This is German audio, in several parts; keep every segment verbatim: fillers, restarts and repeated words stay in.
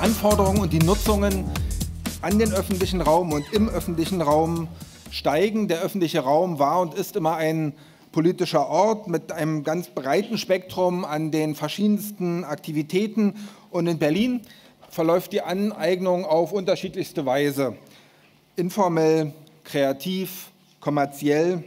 Anforderungen und die Nutzungen an den öffentlichen Raum und im öffentlichen Raum steigen. Der öffentliche Raum war und ist immer ein politischer Ort mit einem ganz breiten Spektrum an den verschiedensten Aktivitäten. Und in Berlin verläuft die Aneignung auf unterschiedlichste Weise. Informell, kreativ, kommerziell,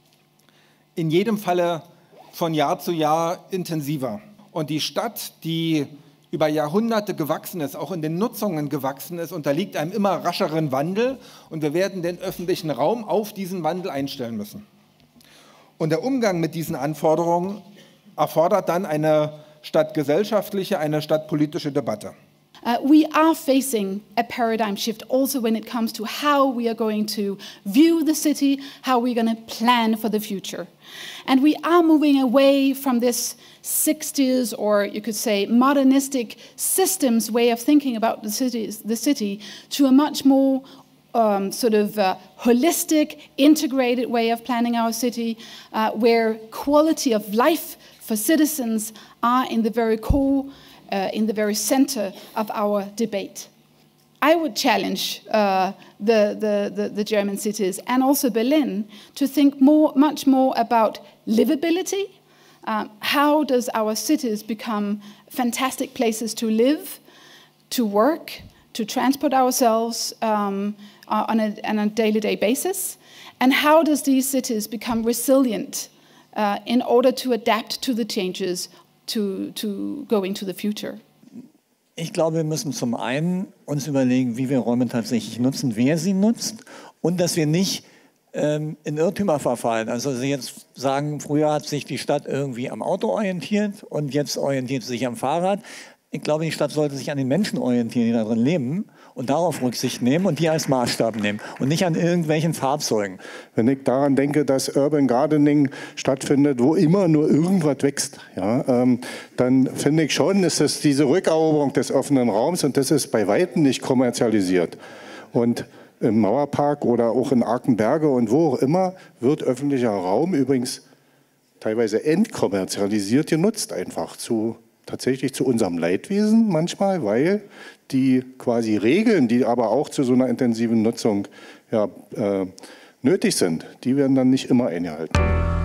in jedem Falle von Jahr zu Jahr intensiver. Und die Stadt, die über Jahrhunderte gewachsen ist, auch in den Nutzungen gewachsen ist, unterliegt einem immer rascheren Wandel. Und wir werden den öffentlichen Raum auf diesen Wandel einstellen müssen. Und der Umgang mit diesen Anforderungen erfordert dann eine stadtgesellschaftliche, eine stadtpolitische Debatte. Uh, we are facing a paradigm shift also when it comes to how we are going to view the city, how we're going to plan for the future. And we are moving away from this sixties, or you could say modernistic systems way of thinking about the city, the city to a much more um, sort of uh, holistic, integrated way of planning our city, uh, where quality of life for citizens are in the very core, Uh, in the very center of our debate. I would challenge uh, the, the, the, the German cities and also Berlin to think more, much more about livability. Um, how does our cities become fantastic places to live, to work, to transport ourselves um, on a, on a daily-day basis? And how does these cities become resilient uh, in order to adapt to the changes To, to go into the future? Ich glaube, wir müssen zum einen uns überlegen, wie wir Räume tatsächlich nutzen, wer sie nutzt und dass wir nicht ähm, in Irrtümer verfallen. Also Sie jetzt sagen, früher hat sich die Stadt irgendwie am Auto orientiert und jetzt orientiert sie sich am Fahrrad. Ich glaube, die Stadt sollte sich an den Menschen orientieren, die da drin leben und darauf Rücksicht nehmen und die als Maßstab nehmen und nicht an irgendwelchen Fahrzeugen. Wenn ich daran denke, dass Urban Gardening stattfindet, wo immer nur irgendwas wächst, ja, ähm, dann finde ich schon, ist es diese Rückeroberung des offenen Raums und das ist bei Weitem nicht kommerzialisiert. Und im Mauerpark oder auch in Arkenberge und wo auch immer wird öffentlicher Raum übrigens teilweise entkommerzialisiert genutzt, einfach zu tatsächlich zu unserem Leidwesen manchmal, weil die quasi Regeln, die aber auch zu so einer intensiven Nutzung ja, äh, nötig sind, die werden dann nicht immer eingehalten.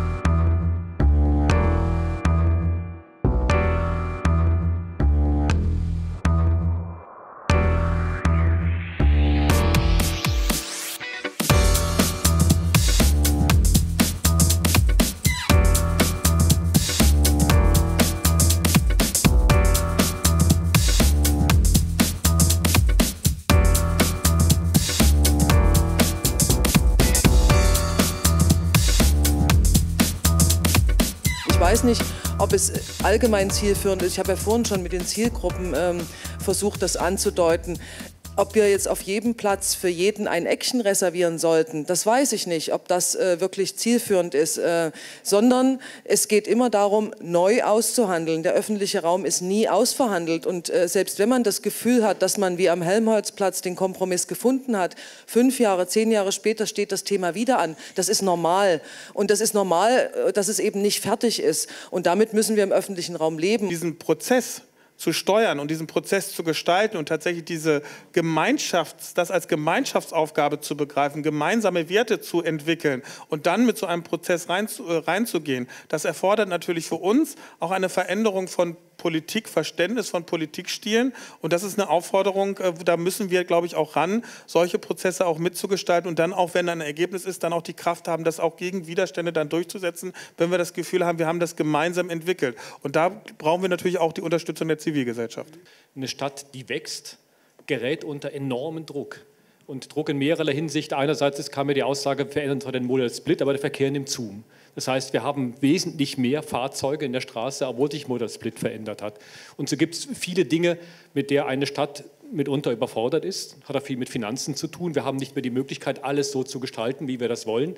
Ich weiß nicht, ob es allgemein zielführend ist. Ich habe ja vorhin schon mit den Zielgruppen ähm, versucht, das anzudeuten. Ob wir jetzt auf jedem Platz für jeden ein Eckchen reservieren sollten, das weiß ich nicht, ob das äh, wirklich zielführend ist, äh, sondern es geht immer darum, neu auszuhandeln. Der öffentliche Raum ist nie ausverhandelt und äh, selbst wenn man das Gefühl hat, dass man wie am Helmholtzplatz den Kompromiss gefunden hat, fünf Jahre, zehn Jahre später steht das Thema wieder an. Das ist normal und das ist normal, dass es eben nicht fertig ist und damit müssen wir im öffentlichen Raum leben. Diesen Prozess zu steuern und diesen Prozess zu gestalten und tatsächlich diese Gemeinschafts-, das als Gemeinschaftsaufgabe zu begreifen, gemeinsame Werte zu entwickeln und dann mit so einem Prozess rein, reinzugehen, das erfordert natürlich für uns auch eine Veränderung von Politikverständnis, von Politikstilen und das ist eine Aufforderung, da müssen wir, glaube ich, auch ran, solche Prozesse auch mitzugestalten und dann auch, wenn ein Ergebnis ist, dann auch die Kraft haben, das auch gegen Widerstände dann durchzusetzen, wenn wir das Gefühl haben, wir haben das gemeinsam entwickelt. Und da brauchen wir natürlich auch die Unterstützung der Zivilgesellschaft. Eine Stadt, die wächst, gerät unter enormen Druck. Und Druck in mehrerer Hinsicht. Einerseits kam mir die Aussage, verändern zwar den Modal Split, aber der Verkehr nimmt zu. Das heißt, wir haben wesentlich mehr Fahrzeuge in der Straße, obwohl sich Modal Split verändert hat. Und so gibt es viele Dinge, mit der eine Stadt mitunter überfordert ist. Hat auch viel mit Finanzen zu tun. Wir haben nicht mehr die Möglichkeit, alles so zu gestalten, wie wir das wollen.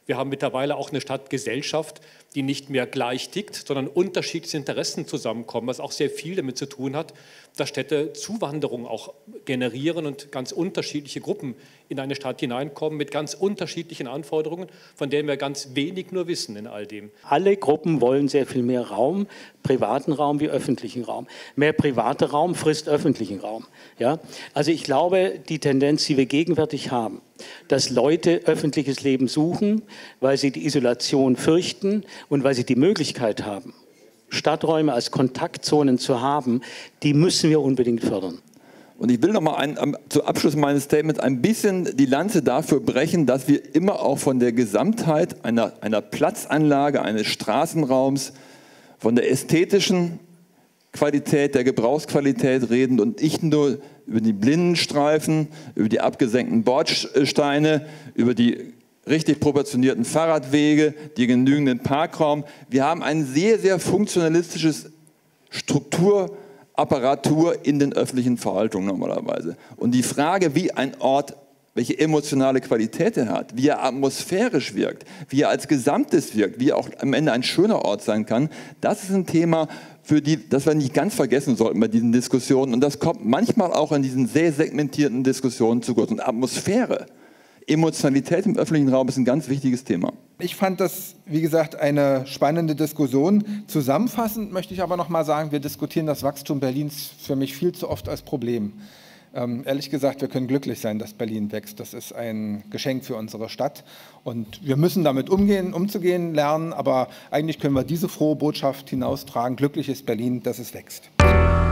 Wir haben mittlerweile auch eine Stadtgesellschaft, die nicht mehr gleich tickt, sondern unterschiedliche Interessen zusammenkommen, was auch sehr viel damit zu tun hat, dass Städte Zuwanderung auch generieren und ganz unterschiedliche Gruppen in eine Stadt hineinkommen mit ganz unterschiedlichen Anforderungen, von denen wir ganz wenig nur wissen in all dem. Alle Gruppen wollen sehr viel mehr Raum, privaten Raum wie öffentlichen Raum. Mehr privater Raum frisst öffentlichen Raum. Ja? Also ich glaube, die Tendenz, die wir gegenwärtig haben, dass Leute öffentliches Leben suchen, weil sie die Isolation fürchten und weil sie die Möglichkeit haben, Stadträume als Kontaktzonen zu haben, die müssen wir unbedingt fördern. Und ich will noch mal ein, zu Abschluss meines Statements ein bisschen die Lanze dafür brechen, dass wir immer auch von der Gesamtheit einer, einer Platzanlage, eines Straßenraums, von der ästhetischen Qualität, der Gebrauchsqualität reden und nicht nur über die Blindenstreifen, über die abgesenkten Bordsteine, über die richtig proportionierten Fahrradwege, die genügenden Parkraum. Wir haben ein sehr, sehr funktionalistisches Strukturapparatur in den öffentlichen Verwaltungen normalerweise. Und die Frage, wie ein Ort, welche emotionale Qualität er hat, wie er atmosphärisch wirkt, wie er als Gesamtes wirkt, wie er auch am Ende ein schöner Ort sein kann, das ist ein Thema, für die, das wir nicht ganz vergessen sollten bei diesen Diskussionen. Und das kommt manchmal auch in diesen sehr segmentierten Diskussionen zu kurz. Und Atmosphäre, Emotionalität im öffentlichen Raum ist ein ganz wichtiges Thema. Ich fand das, wie gesagt, eine spannende Diskussion. Zusammenfassend möchte ich aber noch mal sagen, wir diskutieren das Wachstum Berlins für mich viel zu oft als Problem. Ähm, ehrlich gesagt, wir können glücklich sein, dass Berlin wächst. Das ist ein Geschenk für unsere Stadt. Und wir müssen damit umgehen, umzugehen lernen. Aber eigentlich können wir diese frohe Botschaft hinaustragen. Glücklich ist Berlin, dass es wächst.